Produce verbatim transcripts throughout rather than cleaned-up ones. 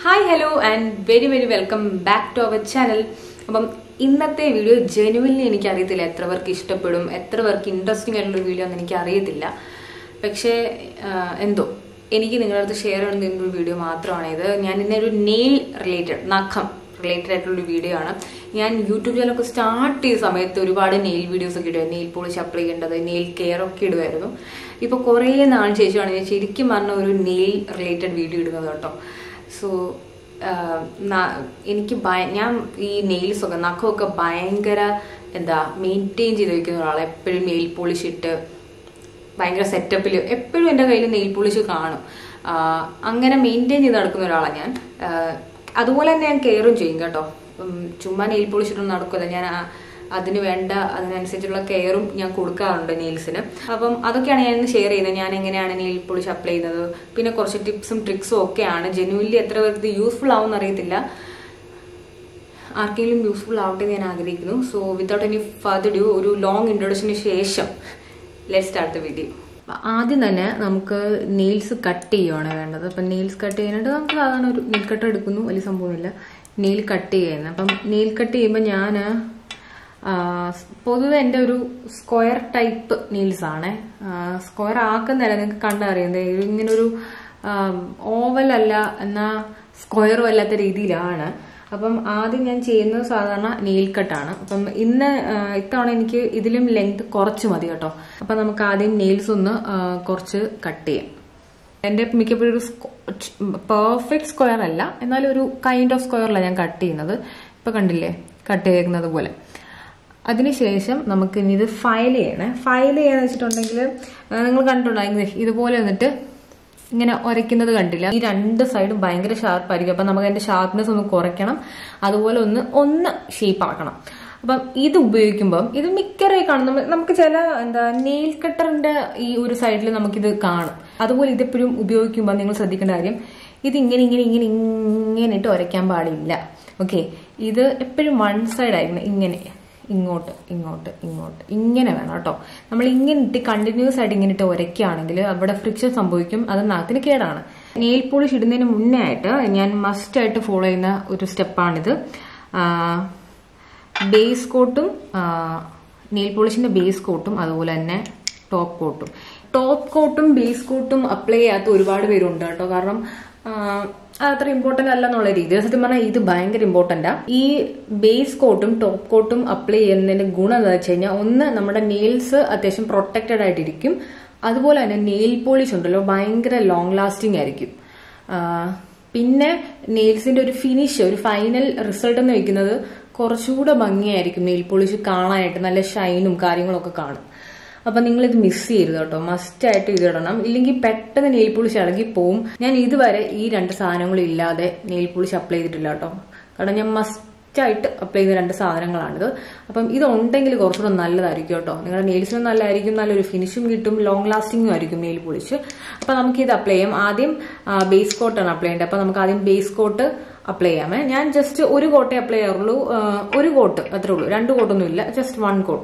Hi, hello and very very welcome back to our channel. അപ്പം ഇന്നത്തെ video genuinely എനിക്ക് അറിയത്തില്ല എത്ര പേർക്ക് ഇഷ്ടപ്പെടും എത്ര പേർക്ക് ഇൻട്രസ്റ്റിംഗ് ആയിട്ടുള്ള വീഡിയോ എന്ന് എനിക്ക് അറിയത്തില്ല. പക്ഷേ എന്തോ എനിക്ക് നിങ്ങളുടെ അടുത്ത് ഷെയർ ചെയ്യുന്ന ഒരു വീഡിയോ മാത്രമാണ് ഇത്. ഞാൻ ഇന്നൊരു നെയിൽ റിലേറ്റഡ് നഖം റിലേറ്റഡ് ആയിട്ടുള്ളൊരു വീഡിയോ ആണ്. ഞാൻ യൂട്യൂബ് ചാനലൊക്കെ സ്റ്റാർട്ട് ചെയ്ത സമയത്ത് ഒരുപാട് നെയിൽ വീഡിയോസ് ഒക്കെ ഇടുക, നെയിൽ പോളിഷ് അപ്ലൈ ചെയ്യേണ്ടത്, നെയിൽ കെയർ ഒക്കെ ഇടുമായിരുന്നു. ഇപ്പോൾ കുറേ നാൾ ശേഷമാണ് ഞാൻ ശരിക്കും പറഞ്ഞ ഒരു നെയിൽ റിലേറ്റഡ് വീഡിയോ ഇടുന്നത് കേട്ടോ. സോ എനിക്ക് ഞാൻ ഈ നെയിൽസൊക്കെ നഖമൊക്കെ ഭയങ്കര എന്താ മെയിൻറ്റെയിൻ ചെയ്ത് വയ്ക്കുന്ന ഒരാളെ. എപ്പോഴും നെയിൽ പോളിഷ് ഇട്ട് ഭയങ്കര സെറ്റപ്പിൽ എപ്പോഴും എൻ്റെ കയ്യിൽ നെയിൽ പോളിഷ് കാണും. അങ്ങനെ മെയിൻറ്റെയിൻ ചെയ്ത് നടക്കുന്ന ഒരാളാണ് ഞാൻ. അതുപോലെ തന്നെ ഞാൻ കെയറും ചെയ്യും കേട്ടോ. ചുമ്മാ നെയിൽ പോളിഷ് ഇട്ടൊന്നും നടക്കില്ല. ഞാൻ അതിന് വേണ്ട അതിനനുസരിച്ചുള്ള കെയറും ഞാൻ കൊടുക്കാറുണ്ട് നെയിൽസിന്. അപ്പം അതൊക്കെയാണ് ഞാൻ ഇന്ന് ഷെയർ ചെയ്യുന്നത്. ഞാൻ എങ്ങനെയാണ് നെയിൽ പോളിഷ് അപ്ലൈ ചെയ്യുന്നത്, പിന്നെ കുറച്ച് ടിപ്സും ട്രിക്സും ഒക്കെയാണ്. ജെനുവിൻലി എത്ര പേർക്ക് യൂസ്ഫുൾ ആവുമെന്ന് അറിയത്തില്ല. ആർക്കെങ്കിലും യൂസ്ഫുൾ ആവട്ടെ എന്ന് ഞാൻ ആഗ്രഹിക്കുന്നു. So without any further due ഒരു ലോങ് ഇൻട്രൊഡക്ഷന് ശേഷം ലെറ്റ്സ് സ്റ്റാർട്ട് ദ വീഡിയോ. ആദ്യം തന്നെ നമുക്ക് നെയിൽസ് കട്ട് ചെയ്യുവാണ് വേണ്ടത്. അപ്പം നെയിൽസ് കട്ട് ചെയ്യാനായിട്ട് നമുക്ക് സാധാരണ ഒരു നെയിൽ കട്ടർ എടുക്കുന്നു, വലിയ സംഭവമില്ല. നെയിൽ കട്ട് ചെയ്യുന്നത് അപ്പം നെയിൽ കട്ട് ചെയ്യുമ്പോൾ ഞാൻ പൊതുവെ എൻ്റെ ഒരു സ്ക്വയർ ടൈപ്പ് നെയിൽസ് ആണ്. സ്ക്വയർ ആക്കുന്നില്ല, നിങ്ങൾക്ക് കണ്ടറിയുന്നത് ഇങ്ങനൊരു ഓവൽ അല്ല എന്നാൽ സ്ക്വയറും അല്ലാത്ത രീതിയിലാണ്. അപ്പം ആദ്യം ഞാൻ ചെയ്യുന്നത് സാധാരണ നെയിൽ കട്ടാണ്. അപ്പം ഇന്ന് ഇത്തവണ എനിക്ക് ഇതിലും ലെങ്ത് കുറച്ച് മതി കേട്ടോ. അപ്പം നമുക്ക് ആദ്യം നെയിൽസ് ഒന്ന് കുറച്ച് കട്ട് ചെയ്യാം. എൻ്റെ മിക്കപ്പോഴും ഒരു പെർഫെക്റ്റ് സ്ക്വയർ അല്ല, എന്നാലും ഒരു കൈൻഡ് ഓഫ് സ്ക്വയറിലാണ് ഞാൻ കട്ട് ചെയ്യുന്നത്. ഇപ്പം കണ്ടില്ലേ കട്ട് ചെയ്യുന്നത് പോലെ. അതിനുശേഷം നമുക്ക് ഇനി ഇത് ഫയൽ ചെയ്യണേ. ഫയൽ ചെയ്യാന്ന് വെച്ചിട്ടുണ്ടെങ്കിൽ നിങ്ങൾ കണ്ടിട്ടുണ്ടായിരുന്നു ഇതുപോലെ വന്നിട്ട് ഇങ്ങനെ ഉരയ്ക്കുന്നത് കണ്ടില്ല. ഈ രണ്ട് സൈഡും ഭയങ്കര ഷാർപ്പായിരിക്കും. അപ്പം നമുക്ക് അതിന്റെ ഷാർപ്നെസ് ഒന്ന് കുറയ്ക്കണം, അതുപോലെ ഒന്ന് ഒന്ന് ഷേപ്പ് ആക്കണം. അപ്പം ഇത് ഉപയോഗിക്കുമ്പം ഇത് മിക്കറായി കാണും. നമുക്ക് ചില എന്താ നെയിൽ കട്ടറിന്റെ ഈ ഒരു സൈഡിൽ നമുക്കിത് കാണും. അതുപോലെ ഇതെപ്പോഴും ഉപയോഗിക്കുമ്പോൾ നിങ്ങൾ ശ്രദ്ധിക്കേണ്ട കാര്യം, ഇത് ഇങ്ങനെ ഇങ്ങനെ ഇങ്ങനെ ഇങ്ങനെ ഇട്ട് ഉരയ്ക്കാൻ പാടില്ല. ഓക്കെ, ഇത് എപ്പോഴും വൺ സൈഡ് ആയിരുന്നു. ഇങ്ങനെ ഇങ്ങോട്ട് ഇങ്ങോട്ട് ഇങ്ങോട്ട് ഇങ്ങനെ വേണം കേട്ടോ. നമ്മൾ ഇങ്ങനെ ഇട്ട് കണ്ടിന്യൂസ് ആയിട്ട് ഇങ്ങനെ ഇട്ട് ഉരയ്ക്കുകയാണെങ്കിൽ അവിടെ ഫ്രിക്ഷൻ സംഭവിക്കും. അത് നഖത്തിന് കേടാണ്. നെയിൽ പോളിഷ് ഇടുന്നതിന് മുന്നേ ആയിട്ട് ഞാൻ മസ്റ്റ് ആയിട്ട് ഫോളോ ചെയ്യുന്ന ഒരു സ്റ്റെപ്പാണിത്. ബേസ് കോട്ടും നെയിൽ പോളിഷിന്റെ ബേസ് കോട്ടും അതുപോലെ തന്നെ ടോപ്പ് കോട്ടും. ടോപ്പ് കോട്ടും ബേസ് കോട്ടും അപ്ലൈ ചെയ്യാത്ത ഒരുപാട് പേരുണ്ട് കേട്ടോ. കാരണം അത്ര ഇമ്പോർട്ടന്റ് അല്ല എന്നുള്ള രീതിയിൽ സത്യം പറഞ്ഞാൽ ഇത് ഭയങ്കര ഇമ്പോർട്ടന്റാ. ഈ ബേസ് കോട്ടും ടോപ്പ് കോട്ടും അപ്ലൈ ചെയ്യുന്നതിന്റെ ഗുണം എന്താ വെച്ച് കഴിഞ്ഞാൽ, ഒന്ന് നമ്മുടെ നെയിൽസ് അത്യാവശ്യം പ്രൊട്ടക്റ്റഡ് ആയിട്ടിരിക്കും. അതുപോലെ തന്നെ നെയിൽ പോളിഷ് ഉണ്ടല്ലോ ഭയങ്കര ലോങ് ലാസ്റ്റിംഗ് ആയിരിക്കും. പിന്നെ നെയിൽസിന്റെ ഒരു ഫിനിഷ്, ഒരു ഫൈനൽ റിസൾട്ട് എന്ന് വെക്കുന്നത് കുറച്ചുകൂടെ ഭംഗിയായിരിക്കും. നെയിൽ പോളിഷ് കാണാനായിട്ട് നല്ല ഷൈനും കാര്യങ്ങളൊക്കെ കാണും. അപ്പൊ നിങ്ങൾ ഇത് മിസ് ചെയ്യരുത് കേട്ടോ. മസ്റ്റ് ആയിട്ട് ഇത് ഇടണം, ഇല്ലെങ്കിൽ പെട്ടെന്ന് നെയിൽ പോളിഷ് ഇളകി പോവും. ഞാൻ ഇതുവരെ ഈ രണ്ട് സാധനങ്ങളും ഇല്ലാതെ നെയിൽ പോളിഷ് അപ്ലൈ ചെയ്തിട്ടില്ല കേട്ടോ. കാരണം ഞാൻ മസ്റ്റ് ആയിട്ട് അപ്ലൈ ചെയ്ത രണ്ട് സാധനങ്ങളാണിത്. അപ്പം ഇത് ഉണ്ടെങ്കിൽ കുറച്ചുകൂടെ നല്ലതായിരിക്കും കേട്ടോ. നിങ്ങളുടെ നെയിൽസിനും നല്ലതായിരിക്കും, നല്ലൊരു ഫിനിഷും കിട്ടും, ലോങ് ലാസ്റ്റിംഗും ആയിരിക്കും നെയിൽ പോളിഷ്. അപ്പൊ നമുക്ക് ഇത് അപ്ലൈ ചെയ്യാം. ആദ്യം ബേസ് കോട്ടാണ് അപ്ലൈ ചെയ്യേണ്ടത്. അപ്പൊ നമുക്ക് ആദ്യം ബേസ് കോട്ട് അപ്ലൈ ചെയ്യാമേ. ഞാൻ ജസ്റ്റ് ഒരു കോട്ടേ അപ്ലൈ ചെയ്യാറുള്ളൂ. ഒരു കോട്ട് അത്രേ ഉള്ളൂ, രണ്ട് കോട്ടൊന്നും ഇല്ല, ജസ്റ്റ് വൺ കോട്ട്.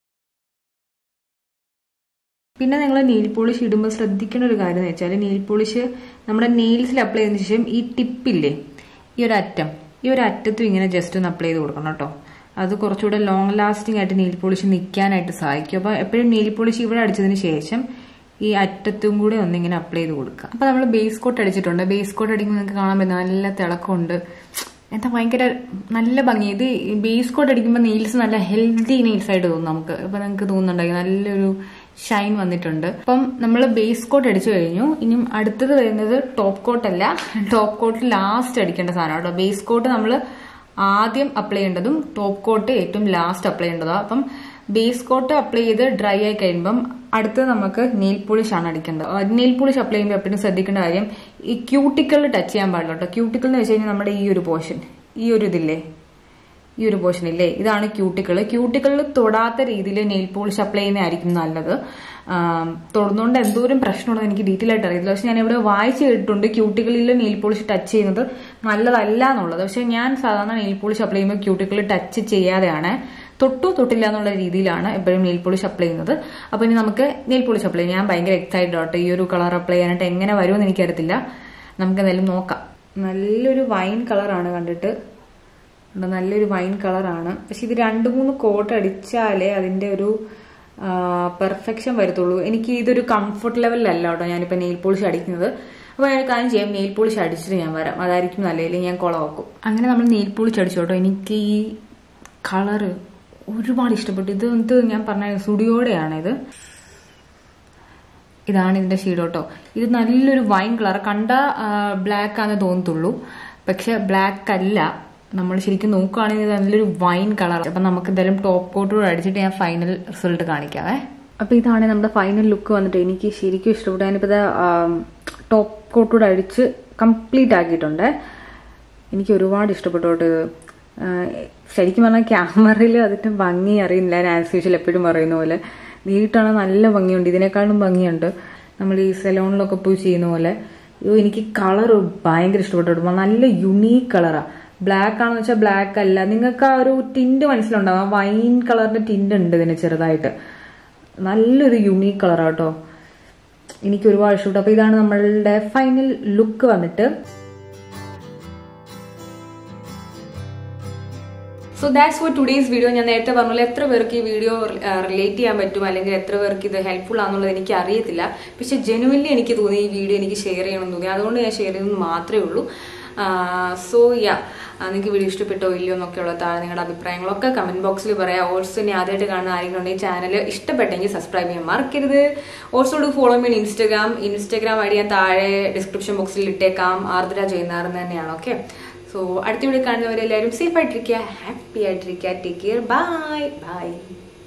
പിന്നെ നിങ്ങൾ നെയിൽ പോളിഷ് ഇടുമ്പോൾ ശ്രദ്ധിക്കേണ്ട ഒരു കാര്യം എന്ന് വെച്ചാൽ, നെയിൽ പോളിഷ് നമ്മുടെ നെയിൽസിൽ അപ്ലൈ ചെയ്തതിനു ശേഷം ഈ ടിപ്പില്ലേ, ഈ ഒരു അറ്റം, ഈ ഒരു അറ്റത്തും ഇങ്ങനെ ജസ്റ്റ് ഒന്ന് അപ്ലൈ ചെയ്ത് കൊടുക്കണം കേട്ടോ. അത് കുറച്ചുകൂടെ ലോങ് ലാസ്റ്റിംഗ് ആയിട്ട് നെയിൽ പോളിഷ് നിൽക്കാനായിട്ട് സഹായിക്കും. അപ്പോൾ എപ്പോഴും നെയിൽ പോളിഷ് ഇവിടെ അടിച്ചതിന് ശേഷം ഈ അറ്റത്തും കൂടെ ഒന്നിങ്ങനെ അപ്ലൈ ചെയ്ത് കൊടുക്കുക. അപ്പോൾ നമ്മൾ ബേസ് കോട്ട് അടിച്ചിട്ടുണ്ട്. ബേസ് കോട്ട് അടിക്കുമ്പോൾ നിങ്ങൾക്ക് കാണാൻ പറ്റും നല്ല തിളക്കമുണ്ട്, എന്താ ഭയങ്കര നല്ല ഭംഗി. ഇത് ബേസ് കോട്ട് അടിക്കുമ്പോൾ നെയിൽസ് നല്ല ഹെൽത്തി നെയിൽസ് ആയിട്ട് തോന്നും നമുക്ക്. ഇപ്പം നിങ്ങൾക്ക് തോന്നുന്നുണ്ടായി നല്ലൊരു ഷൈൻ വന്നിട്ടുണ്ട്. അപ്പം നമ്മൾ ബേസ് കോട്ട് അടിച്ചു കഴിഞ്ഞു. ഇനിയും അടുത്തത് വരുന്നത് ടോപ്പ് കോട്ട് അല്ല, ടോപ്പ് കോട്ട് ലാസ്റ്റ് അടിക്കേണ്ട സാധനം കേട്ടോ. ബേസ് കോട്ട് നമ്മൾ ആദ്യം അപ്ലൈ ചെയ്യേണ്ടതും ടോപ്പ് കോട്ട് ഏറ്റവും ലാസ്റ്റ് അപ്ലൈ ചെയ്യേണ്ടതാണ്. അപ്പം ബേസ് കോട്ട് അപ്ലൈ ചെയ്ത് ഡ്രൈ ആയി കഴിയുമ്പം അടുത്തത് നമുക്ക് നെയിൽ പോളിഷ് ആണ് അടിക്കേണ്ടത്. നെയിൽ പോളിഷ് അപ്ലൈ ചെയ്യുമ്പോൾ എപ്പോഴും ശ്രദ്ധിക്കേണ്ട കാര്യം, ഈ ക്യൂട്ടിക്കളിൽ ടച്ച് ചെയ്യാൻ പാടില്ല കേട്ടോ. ക്യൂട്ടിക്കൽ എന്ന് വെച്ച് കഴിഞ്ഞാൽ നമ്മുടെ ഈ ഒരു പോർഷൻ, ഈ ഒരു ഇതില്ലേ, ഈ ഒരു പോർഷൻ ഇല്ലേ, ഇതാണ് ക്യൂട്ടിക്കൾ. ക്യൂട്ടിക്കളിൽ തൊടാത്ത രീതിയിൽ നെയിൽ പോളിഷ് അപ്ലൈ ചെയ്യുന്നതായിരിക്കും നല്ലത്. തൊടുന്നതുകൊണ്ട് എന്തോരം പ്രശ്നമുള്ളത് എനിക്ക് ഡീറ്റെയിൽ ആയിട്ട് അറിയില്ല. പക്ഷെ ഞാൻ ഇവിടെ വായിച്ച് കേട്ടിട്ടുണ്ട് ക്യൂട്ടിക്കളിൽ നെയിൽ പോളിഷ് ടച്ച് ചെയ്യുന്നത് നല്ലതല്ല എന്നുള്ളത്. പക്ഷെ ഞാൻ സാധാരണ നെയിൽ പോളിഷ് അപ്ലൈ ചെയ്യുമ്പോൾ ക്യൂട്ടിക്കളിൽ ടച്ച് ചെയ്യാതെയാണ്, തൊട്ടു തൊട്ടില്ല എന്നുള്ള രീതിയിലാണ് എപ്പോഴും നെയിൽ പോളിഷ് അപ്ലൈ ചെയ്യുന്നത്. അപ്പൊ ഇനി നമുക്ക് നെയിൽ പോളിഷ് അപ്ലൈ ചെയ്യാം. ഞാൻ ഭയങ്കര എക്സൈറ്റഡ് ആട്ടോ ഈ ഒരു കളർ അപ്ലൈ ചെയ്യാനായിട്ട്. എങ്ങനെ വരുമെന്ന് എനിക്കറിയത്തില്ല, നമുക്ക് എന്തായാലും നോക്കാം. നല്ലൊരു വൈൻ കളറാണ് കണ്ടിട്ട്, നല്ലൊരു വൈൻ കളറാണ്. പക്ഷെ ഇത് രണ്ട് മൂന്ന് കോട്ട് അടിച്ചാലേ അതിന്റെ ഒരു പെർഫെക്ഷൻ വരത്തുള്ളൂ. എനിക്ക് ഇതൊരു കംഫർട്ട് ലെവലിലല്ല കേട്ടോ ഞാനിപ്പോൾ നെയിൽ പോളിഷ് അടിക്കുന്നത്. അപ്പോൾ ഞാൻ കാര്യം ചെയ്യാം, നെയിൽ പോളിഷ് അടിച്ചിട്ട് ഞാൻ വരാം, അതായിരിക്കും നല്ലതിൽ ഞാൻ കുളമാക്കും. അങ്ങനെ നമ്മൾ നെയിൽ പോളിഷ് അടിച്ചു കേട്ടോ. എനിക്ക് ഈ കളറ് ഒരുപാട് ഇഷ്ടപ്പെട്ടു. ഇത് എന്ത് ഞാൻ പറഞ്ഞ സ്റ്റുഡിയോടെയാണ് ഇത്. ഇതാണ് ഇതിന്റെ ഷെയ്ഡ് കേട്ടോ. ഇത് നല്ലൊരു വൈൻ കളർ, കണ്ട ബ്ലാക്ക് ആണെന്ന് തോന്നത്തുള്ളൂ, പക്ഷെ ബ്ലാക്ക് അല്ല. നമ്മൾ ശരിക്കും നോക്കുകയാണെങ്കിൽ നല്ലൊരു വൈൻ കളർ. അപ്പൊ നമുക്ക് എന്തായാലും ടോപ്പ് കോട്ടോട് അടിച്ചിട്ട് ഞാൻ ഫൈനൽ റിസൾട്ട് കാണിക്കാവേ. അപ്പൊ ഇതാണ് നമ്മുടെ ഫൈനൽ ലുക്ക് വന്നിട്ട്. എനിക്ക് ശരിക്കും ഇഷ്ടപ്പെട്ടു. ഞാനിപ്പോ ടോപ്പ് കോട്ടോട് അടിച്ച് കംപ്ലീറ്റ് ആക്കിയിട്ടുണ്ട്. എനിക്ക് ഒരുപാട് ഇഷ്ടപ്പെട്ടു കേട്ടോ ഇത്. ശരിക്കും പറഞ്ഞാൽ ക്യാമറയിൽ അതിന്റെ ഭംഗി അറിയുന്നില്ല. ഞാൻ ആസ് യൂഷ്വൽ എപ്പോഴും പറയുന്ന പോലെ നേരിട്ടാണ് നല്ല ഭംഗിയുണ്ട്, ഇതിനേക്കാളും ഭംഗിയുണ്ട് നമ്മൾ ഈ സലോണിലൊക്കെ പോയി ചെയ്യുന്ന പോലെ. അയ്യോ എനിക്ക് കളർ ഭയങ്കര ഇഷ്ടപ്പെട്ടു. നല്ല യുണീക്ക് കളറാണ്. ബ്ലാക്ക് ആണെന്ന് വെച്ചാൽ ബ്ലാക്ക് അല്ല. നിങ്ങൾക്ക് ആ ഒരു ടിന്റ് മനസ്സിലുണ്ടാവും, ആ വൈൻ കളറിന്റെ ടിന്റ് ഉണ്ട് ഇതിന് ചെറുതായിട്ട്. നല്ലൊരു യുണീക്ക് കളറാണ് കേട്ടോ. എനിക്ക് ഒരുപാട് ഇഷ്ടപ്പെട്ടു. അപ്പൊ ഇതാണ് നമ്മളുടെ ഫൈനൽ ലുക്ക് വന്നിട്ട്. So that's for today's video. ഞാൻ നേരത്തെ പറഞ്ഞ എത്ര പേർക്ക് ഈ വീഡിയോ റിലേറ്റ് ചെയ്യാൻ പറ്റും അല്ലെങ്കിൽ എത്ര പേർക്ക് ഇത് ഹെൽപ്ഫുൾ ആണെന്നുള്ളത് എനിക്ക് അറിയത്തില്ല. പക്ഷെ ജെനുവൻലി എനിക്ക് തോന്നി ഈ വീഡിയോ എനിക്ക് ഷെയർ ചെയ്യണമെന്ന് തോന്നി, അതുകൊണ്ട് ഞാൻ ഷെയർ ചെയ്തെന്ന് മാത്രമേ ഉള്ളൂ. സോ യാ, നിങ്ങൾക്ക് വീഡിയോ ഇഷ്ടപ്പെട്ടോ ഇല്ലയോ എന്നൊക്കെയുള്ള താഴെ നിങ്ങളുടെ അഭിപ്രായങ്ങളൊക്കെ കമന്റ് ബോക്സിൽ പറയാം. ഓൾസോ ഇനി ആദ്യമായിട്ട് കാണുന്ന ആരെങ്കിലും ഉണ്ടെങ്കിൽ ചാനൽ ഇഷ്ടപ്പെട്ടെങ്കിൽ സബ്സ്ക്രൈബ് ചെയ്യാൻ മറക്കരുത്. Also do follow me on Instagram. Instagram I D ഞാൻ താഴെ ഡിസ്ക്രിപ്ഷൻ ബോക്സിൽ ഇട്ടേക്കാം. ആർദ്ര ചെയ്യുന്നാറെന്ന് തന്നെയാണ്. ഓക്കെ, സോ അടുത്ത വീഡിയോ കാണുന്നവരെല്ലാവരും സേഫ് ആയിട്ടിരിക്കുക, ഹാപ്പി ആയിട്ടിരിക്കുക. Take care. Bye by.